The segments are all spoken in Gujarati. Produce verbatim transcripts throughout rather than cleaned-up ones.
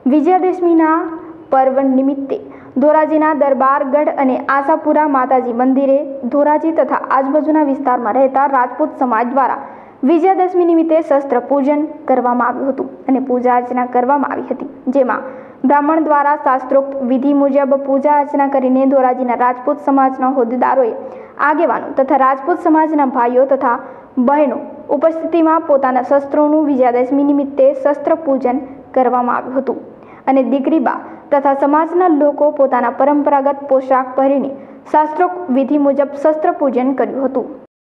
વિજયાદશમીના પર્વ નિમિત્તે ધોરાજીના દરબારગઢ અને આશાપુરા માતાજી મંદિરે ધોરાજી તથા આજુબાજુના વિસ્તારમાં રહેતા રાજપૂત સમાજ દ્વારા વિજયાદશમી નિમિત્તે શસ્ત્ર પૂજન કરવામાં આવ્યું હતું અને પૂજા અર્ચના કરવામાં આવી હતી, જેમાં બ્રાહ્મણ દ્વારા શાસ્ત્રોક્ત વિધિ મુજબ પૂજા અર્ચના કરીને ધોરાજીના રાજપૂત સમાજના હોદ્દેદારોએ, આગેવાનો તથા રાજપૂત સમાજના ભાઈઓ તથા બહેનો ઉપસ્થિતિમાં પોતાના શસ્ત્રોનું વિજયાદશમી નિમિત્તે શસ્ત્ર પૂજન કરવામાં આવ્યું હતું અને દીકરીબા તથા સમાજના લોકો પોતાના પરંપરાગત પોશાક પહેરીને શાસ્ત્રોક્ત વિધિ મુજબ શસ્ત્ર પૂજન કર્યું હતું।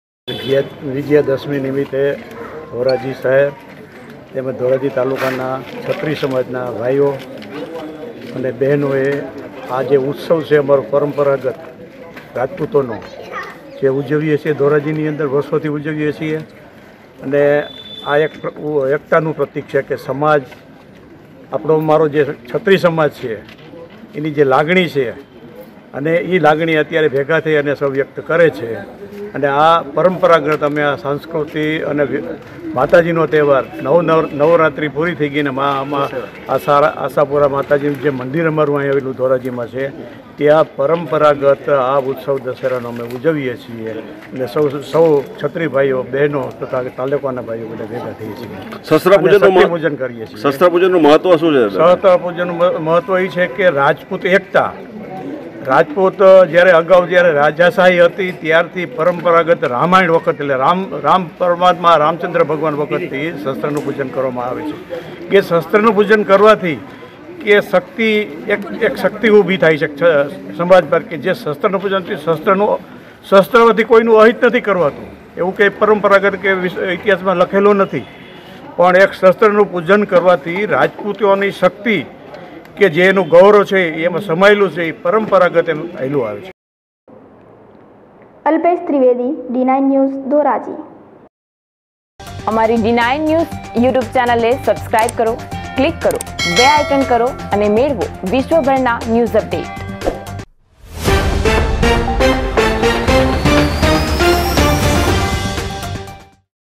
વિજયાદશમી નિમિત્તે ધોરાજી શહેર તેમજ ધોરાજી તાલુકાના છત્રી સમાજના ભાઈઓ અને બહેનોએ આ જે ઉત્સવ છે અમારો પરંપરાગત રાજપૂતોનો જે ઉજવીએ છીએ, ધોરાજીની અંદર વર્ષોથી ઉજવીએ છીએ અને આ એક એકતાનું પ્રતીક છે કે સમાજ આપણો મારો જે છત્રી સમાજ છે એની જે લાગણી છે અને એ લાગણી અત્યારે ભેગા થઈ અને સૌ વ્યક્ત કરે છે અને આ પરંપરાગત અમે આ સંસ્કૃતિ અને માતાજીનો તહેવાર નવ નવ નવરાત્રિ પૂરી થઈ ગઈ ને મા આમાં આશા આશાપુરા માતાજીનું જે મંદિર અમારું અહીં આવેલું ધોરાજીમાં છે ત્યાં પરંપરાગત આ ઉત્સવ દશેરાનો અમે ઉજવીએ છીએ અને સૌ સૌ છત્રી ભાઈઓ બહેનો તથા તાલુકાના ભાઈઓ બધા ભેગા થઈએ છીએ। શસ્ત્ર પૂજનનું પૂજન કરીએ છીએ। શસ્ત્ર પૂજનનું મહત્વ શું છે? શસ્ત્ર પૂજનનું મહત્વ એ છે કે રાજપૂત એકતા, રાજપૂત જ્યારે અગાઉ જ્યારે રાજાશાહી હતી ત્યારથી પરંપરાગત રામાયણ વખત એટલે રામ રામ પરમાત્મા રામચંદ્ર ભગવાન વખતથી શસ્ત્રનું પૂજન કરવામાં આવે છે કે શસ્ત્રનું પૂજન કરવાથી કે શક્તિ એક એક શક્તિ ઊભી થાય છે સમાજ પર કે જે શસ્ત્રનું પૂજનથી શસ્ત્રનું શસ્ત્રથી કોઈનું અહિત નથી કરવાતું, એવું કંઈ પરંપરાગત કે ઇતિહાસમાં લખેલું નથી, પણ એક શસ્ત્રનું પૂજન કરવાથી રાજપૂતોની શક્તિ કે જે એનું ગૌરવ છે એમાં સમાયેલું છે, એ પરંપરાગત એમ આવેલું આવે છે। Alpesh Trivedi, D nine news, Dhoraji. અમારી ડી નાઇન ન્યૂઝ યુટ્યુબ ચેનલને સબસ્ક્રાઇબ કરો, ક્લિક કરો, બે આઇકન કરો અને મેળવો વિશ્વભરના ન્યૂઝ અપડેટ।